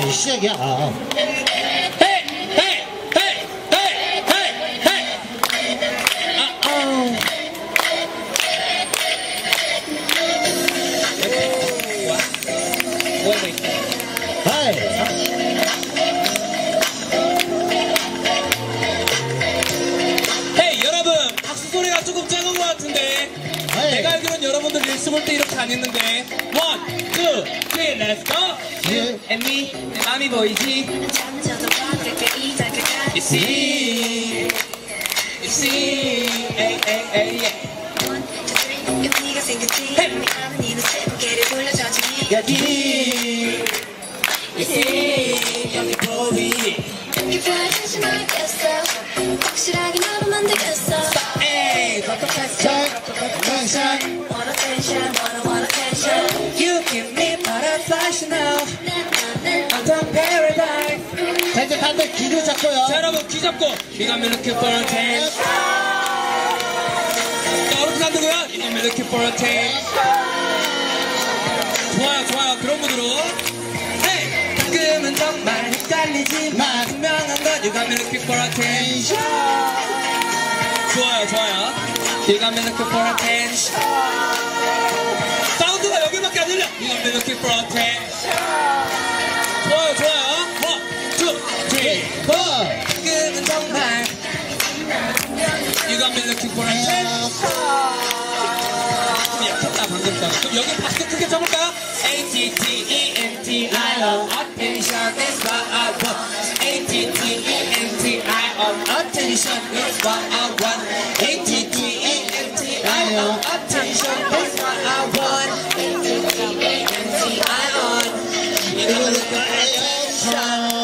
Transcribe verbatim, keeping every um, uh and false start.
이제 시작이야. 아. 헤이! 헤이! 헤이! 헤이! 헤이! 헤이! 아, 어. 뭐하고 있어? 하이. 헤이, 여러분! 박수 소리가 조금 작은 것 같은데. 하이. 내가 알기로는 여러분들 릴스 볼 때 이렇게 안 했는데. 원, 투, 쓰리, 렛츠 고! You and me, 내 맘이 보이지? You see, you see, 에이, 에이, 에이, 예. 여기, you see, 여기 보이. 확실하게 너를 만들겠어. 에이, 똑똑했어, 똑똑했어. Want attention, wanna want attention. You give me butterflies now. I'm from paradise. 자, 이제 반대 귀를 잡고요. 자, 여러분 귀 잡고 You got me looking for attention. 자, 어떻게 한다고요? You got me looking for attention. 좋아요, 좋아요. 그런 분으로. Hey! 가끔은 정말 헷갈리지만 분명한 건 You got me looking for attention. 좋아요, 좋아요. You got me looking for attention. 사운드가 여기밖에 안 들려. You got me looking for attention. 좋아요, 좋아요. One, two, three, four. 가끔은 정말 You got me looking for attention. 좀 약했다 방금 거. 그럼 여기 박수 크게 쳐볼까요? A T T E N T I O Attention is what I want. A T T E N T I O Attention is what I want. A T T E N T I O Attention is what I want. A T T E N T I O You got me looking for attention.